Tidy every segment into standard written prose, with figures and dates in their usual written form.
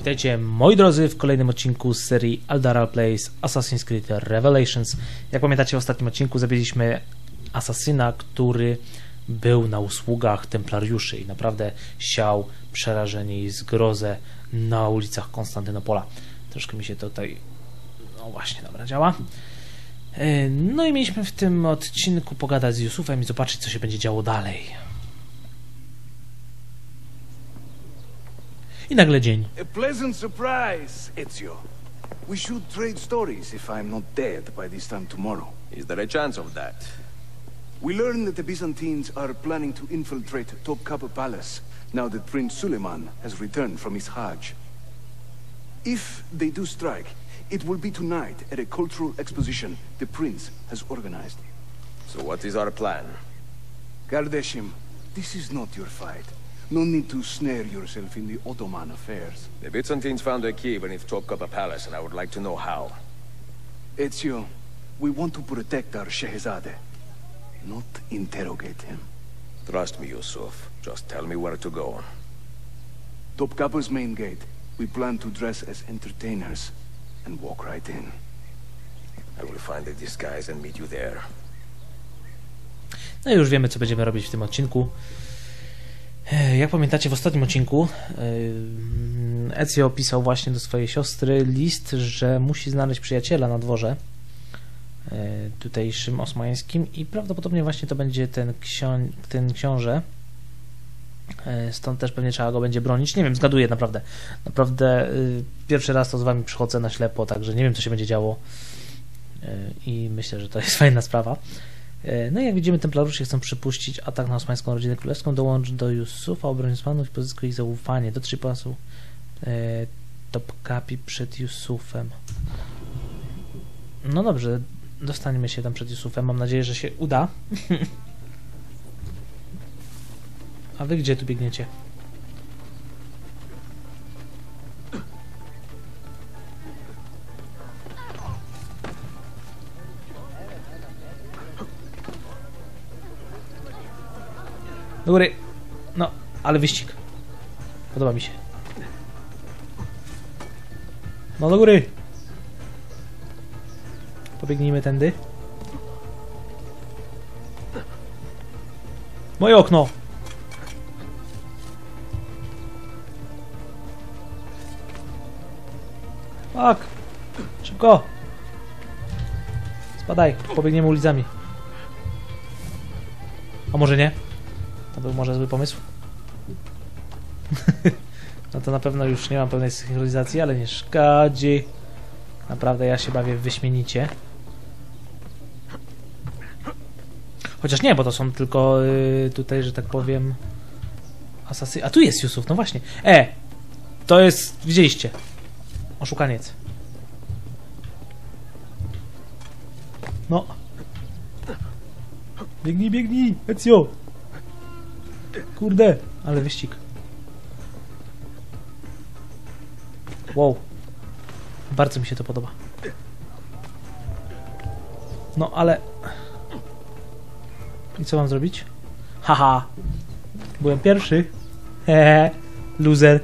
Witajcie moi drodzy w kolejnym odcinku z serii Aldaral Plays Assassin's Creed Revelations. Jak pamiętacie, w ostatnim odcinku zabiliśmy asasyna, który był na usługach templariuszy i naprawdę siał przerażenie i zgrozę na ulicach Konstantynopola. Troszkę mi się tutaj... No właśnie, dobra, działa. No i mieliśmy w tym odcinku pogadać z Yusufem i zobaczyć, co się będzie działo dalej. I nagle dzień. A pleasant surprise, Ezio. We should trade stories if I'm not dead by this time tomorrow. Is there a chance of that? We learn that the Byzantines are planning to infiltrate Topkapi Palace now that Prince Suleiman has returned from his Hajj. If they do strike, it will be tonight at a cultural exposition the prince has organized. So what is our plan? Kardashim, this is not your fight. No need to snare yourself in the Ottoman affairs. The Byzantines found a key beneath Topkapi Palace, and I would like to know how. Ezio, we want to protect our Shehzade, not interrogate him. Trust me, Yusuf. Just tell me where to go. Topkapi's main gate. We plan to dress as entertainers and walk right in. I will find a disguise and meet you there. No i już wiemy, co będziemy robić w tym odcinku. Jak pamiętacie, w ostatnim odcinku Ezio pisał właśnie do swojej siostry list, że musi znaleźć przyjaciela na dworze tutejszym osmańskim i prawdopodobnie właśnie to będzie ten książę. Stąd też pewnie trzeba go będzie bronić. Nie wiem, zgaduję naprawdę. Naprawdę pierwszy raz to z wami przychodzę na ślepo, także nie wiem, co się będzie działo i myślę, że to jest fajna sprawa. No i jak widzimy, templariusze chcą przypuścić atak na osmańską rodzinę królewską, dołącz do Yusufa, obroń Osmanów i pozyskuj ich zaufanie. Dotrzyj pasu Topkapi przed Yusufem. No dobrze, dostaniemy się tam przed Yusufem. Mam nadzieję, że się uda. A wy gdzie tu biegniecie? Do góry. No, ale wyścig. Podoba mi się. No do góry. Pobiegnijmy tędy. Moje okno. Tak. Szybko. Spadaj. Pobiegniemy ulicami. A może nie? To był może zły pomysł. No to na pewno już nie mam pełnej synchronizacji, ale nie szkodzi. Naprawdę ja się bawię wyśmienicie. Chociaż nie, bo to są tylko tutaj, że tak powiem, asasy. A tu jest Yusuf, no właśnie. To jest, widzieliście, oszukaniec. No. Biegnij, biegnij, Ezio. Kurde, ale wyścig. Wow. Bardzo mi się to podoba. No, ale... I co mam zrobić? Haha. Byłem pierwszy. Hehe. Loser.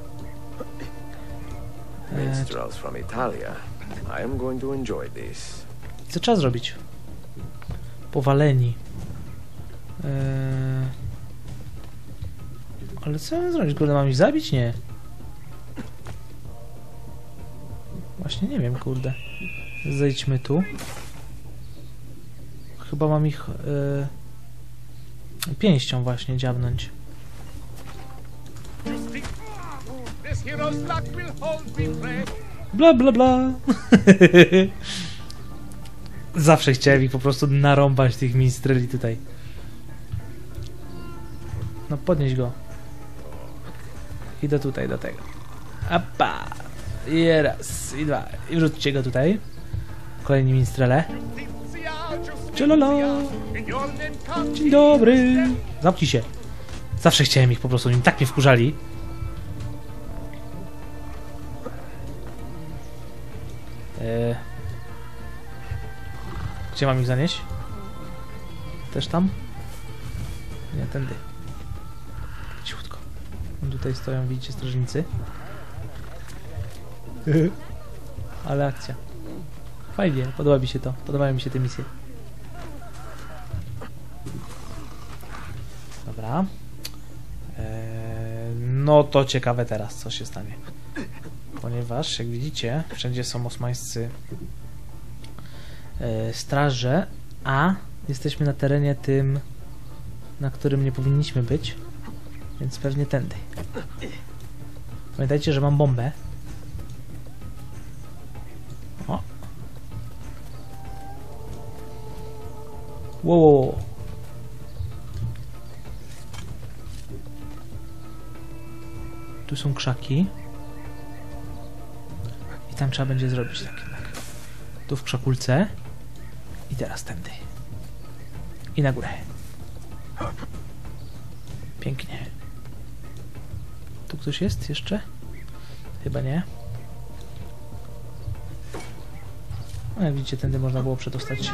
Minstrels from Italia. I am going to enjoy this. Co trzeba zrobić? Powaleni. Ale co mam zrobić? Kurde, mam ich zabić? Nie. Właśnie nie wiem, kurde. Zejdźmy tu. Chyba mam ich pięścią właśnie dziabnąć. Bla bla bla. Zawsze chciałem ich po prostu narąbać, tych minstreli tutaj. No podnieś go. I do tutaj, do tego. Apa! I raz, i dwa. I wrzućcie go tutaj. Kolejni minstrele. Ciololo! Dzień dobry! Zamknij się. Zawsze chciałem ich po prostu, oni tak mnie wkurzali. Gdzie mam ich zanieść? Też tam? Nie, tędy. Cichutko. Tutaj stoją, widzicie, strażnicy. Ale akcja. Fajnie, podoba mi się to. Podobają mi się te misje. Dobra. No to ciekawe teraz, co się stanie. Ponieważ, jak widzicie, wszędzie są osmańscy straże, a jesteśmy na terenie tym, na którym nie powinniśmy być, więc pewnie tędy. Pamiętajcie, że mam bombę. O. Wow. Tu są krzaki. I tam trzeba będzie zrobić tak jednak. Tu w krzakulce. I teraz tędy. I na górę. Pięknie. Tu ktoś jest jeszcze? Chyba nie. No jak widzicie, tędy można było przedostać się.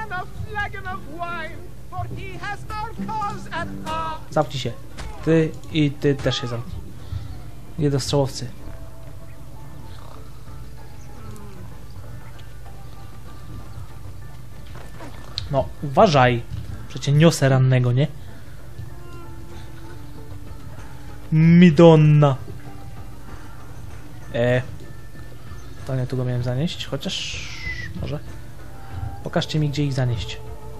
Zamknij się. Ty i ty też się zamknij. Jednostrzałowcy. No, uważaj. Przecie niosę rannego, nie? Midonna. To nie tu go miałem zanieść, chociaż może. Pokażcie mi, gdzie ich zanieść.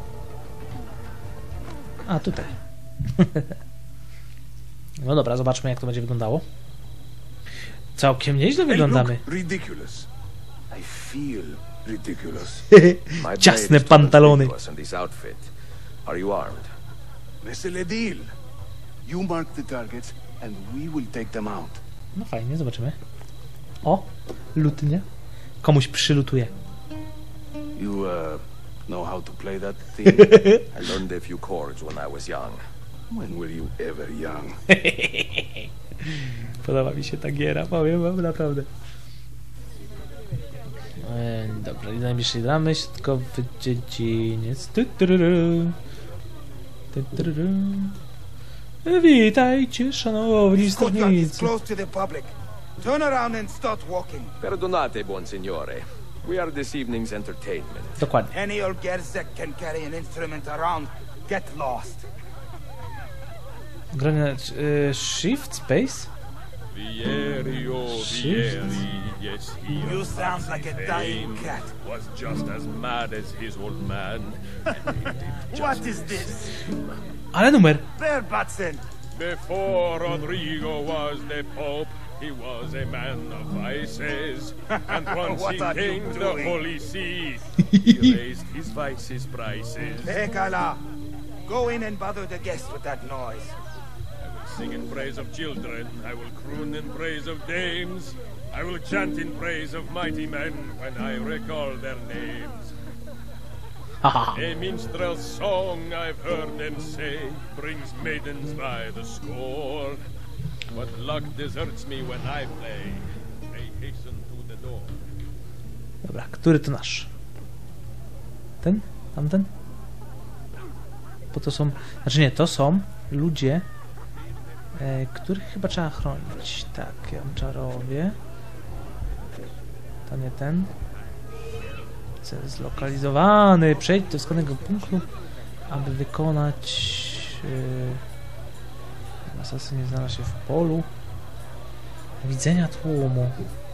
A, tutaj. No dobra, zobaczmy, jak to będzie wyglądało. Całkiem nieźle wyglądamy. Ridiculous. I feel ridiculous. Ciasne pantalony. Are you armed? Monsieur Ledil, you mark the targets and we will take them out. No fajnie, zobaczymy. O, lutnie. Komuś przylutuje. You know how to play that thing? I learned a few chords when I was young. When were you ever young? Podoba mi się ta giera, powiem wam naprawdę. Dobra, i najbliższej dramy środkowy dziedziniec. Witajcie, szanowni strażnicy. Perdonate, buon signore. We are this evening's entertainment. Dokładnie. Any old gerzek can carry an instrument around. Get lost. Granie Shift, Space? Shift? Yes, he You sound like a dying cat. was just as mad as his old man. What is this? Ale numer. Bear Batson. Before Rodrigo was the Pope, he was a man of vices. And once What he are you came to the doing? Holy See, he raised his vices prices. Hekala. Go in and bother the guest with that noise. I will sing in praise of children, I will croon in praise of dames, I will chant in praise of mighty men when I recall their names. Haha. A minstrel's song I've heard them say brings maidens by the score. But luck deserts me when I play. They hasten to the door. Dobra, który to nasz? Ten? Tamten? Bo to są... Znaczy nie, to są ludzie, których chyba trzeba chronić. Tak, Janczarowie. To nie ten. Cel zlokalizowany. Przejdź do wskazanego punktu, aby wykonać... Asasyn nie znalazł się w polu widzenia tłumu.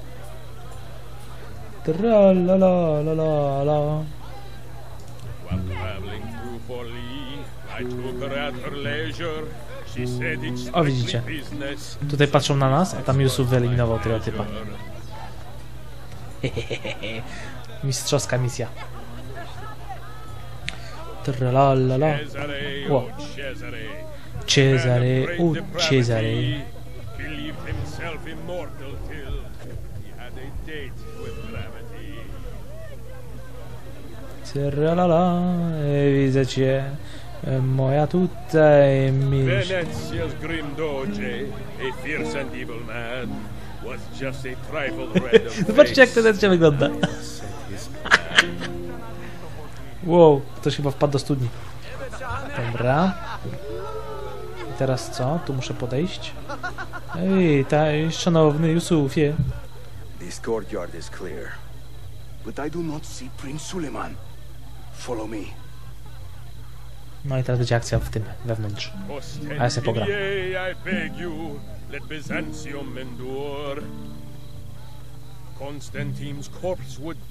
Tra-la-la-la-la-la. While traveling through Forli, I took her at her leisure. She said it's O, widzicie. strictly business. Tutaj patrzą na nas, a tam Yusuf wyeliminował tego typa. Mistrzowska misja. Tra-la-la-la. Cesare, Wow. oh Cesare. Cesare, Man of great o Cesare. depravity, believed himself immortal till he had a date with gravity. Tra-la-la, widzę cię, moja tutaj miłość. Venetia's grim doge, a fierce and evil man, was just a trifle red of Zobaczcie, jak face. ten zdjęcie wygląda. Wow, ktoś chyba wpadł do studni. Dobra. I teraz co? Tu muszę podejść. Ej, szanowny Jusufie. This courtyard is clear. But I do not see Prince Suleiman. Follow me. No i teraz będzie akcja w tym wewnątrz. A ja sobie pogram. I beg you, let Byzantium endure. Constantine's corpse would...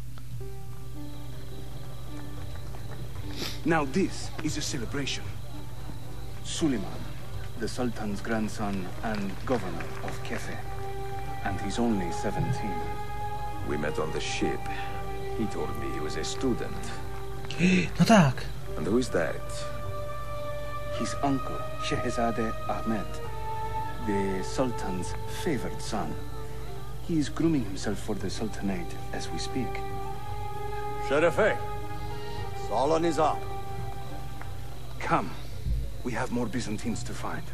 Now this is a celebration. Suleiman, the Sultan's grandson and governor of Kefe. And he's only 17. We met on the ship. He told me he was a student. No tak. And who is that? His uncle, Shehzade Ahmed, the Sultan's favored son. He is grooming himself for the Sultanate as we speak. Sherife, Solon is up. Come. We have more Byzantines to find.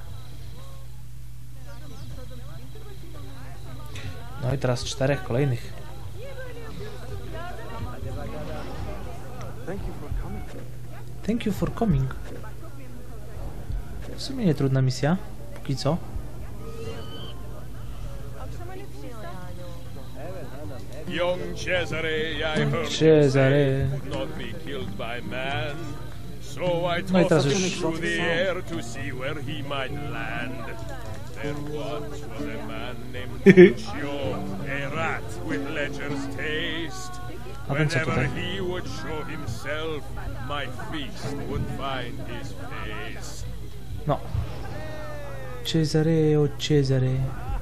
No i teraz 4 kolejnych. Thank you for coming. W sumie nie trudna misja. Póki co. Young Cesare, I heard Cesare. would not be killed by man. So I No i teraz tossed him już through the air to see where he might land. There once was a man named Lucio, a rat with lecher's taste. A więc co Whenever tutaj? he would show himself, my feast would find his face. No. Cesare o Cesare.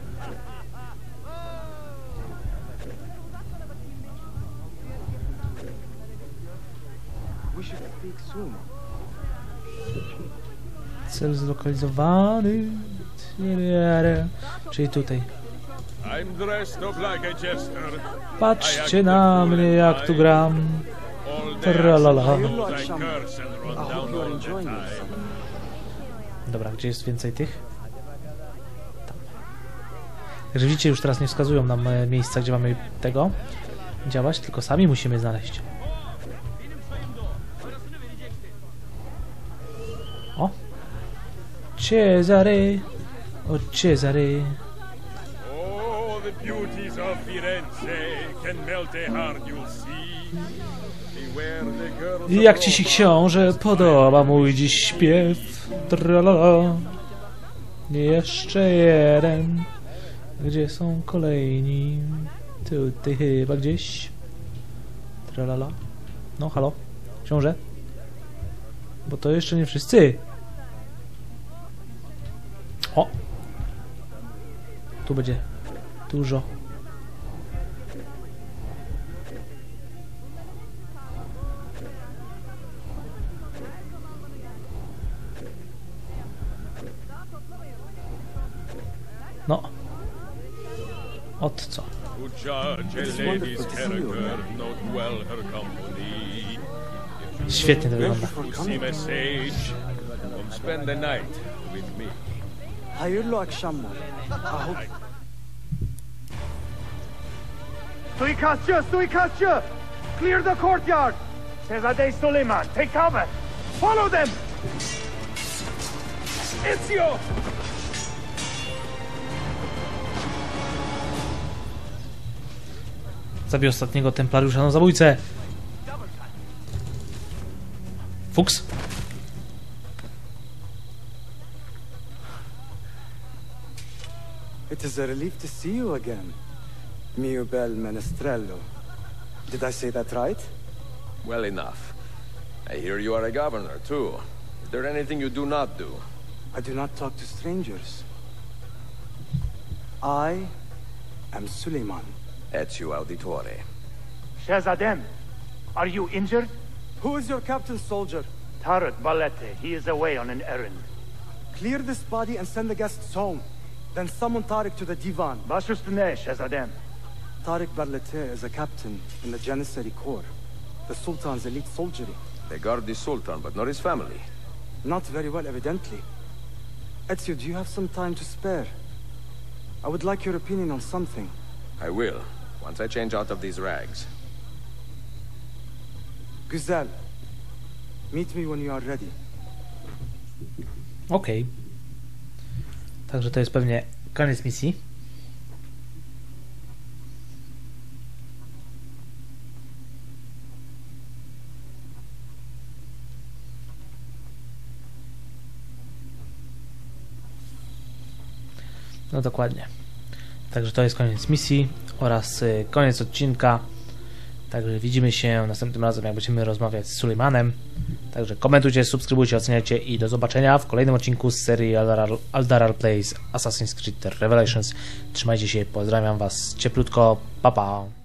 We should speak soon. Cel zlokalizowany. Czyli tutaj. I'm dressed up like a jester. Patrzcie na mnie, jak tu gram. Tralala. Dobra, gdzie jest więcej tych? Tam. Także widzicie, już teraz nie wskazują nam miejsca, gdzie mamy tego działać, tylko sami musimy znaleźć. O! Cesare! O Cesare! Oh, the beauties of Firenze can melt a heart, you'll see. Beware the girls I jak ci się, książę, podoba mój dziś śpiew? Tralala. Jeszcze jeden. Gdzie są kolejni? Tutaj chyba gdzieś. Tralala. No, halo? Książę? Bo to jeszcze nie wszyscy. O! Tu będzie dużo. No. Od co? who judge a lady's character, note well her company. Świetnie to wygląda. To seem a sage, come spend the night with me. Hayırlı akşamlar. Suikastçı! Suikastçı! Clear the courtyard! Shehzade Suleiman, take cover! Follow them! Ezio! Zabił ostatniego templariusza na zabójcę. Fuchs. It is a relief to see you again, mio bel menestrello. Did I say that right? Well enough. I hear you are a governor, too. Is there anything you do not do? I do not talk to strangers. I am Suleiman. Ezio Auditore. Shehzadem, are you injured? Who is your captain, soldier? Tarek Balete, he is away on an errand. Clear this body and send the guests home. Then summon Tariq to the divan. Baş üstüne, Shehzadem. Tariq Barlete is a captain in the Janissary Corps, the Sultan's elite soldiery. They guard the Sultan, but not his family. Not very well, evidently. Ezio, do you have some time to spare? I would like your opinion on something. I will, once I change out of these rags. Güzel. Meet me when you are ready. Okej. Także to jest pewnie koniec misji. No dokładnie. Także to jest koniec misji oraz koniec odcinka. Także widzimy się następnym razem, jak będziemy rozmawiać z Suleimanem. Także komentujcie, subskrybujcie, oceniajcie i do zobaczenia w kolejnym odcinku z serii Aldaral Plays Assassin's Creed Revelations. Trzymajcie się, pozdrawiam Was cieplutko, pa pa!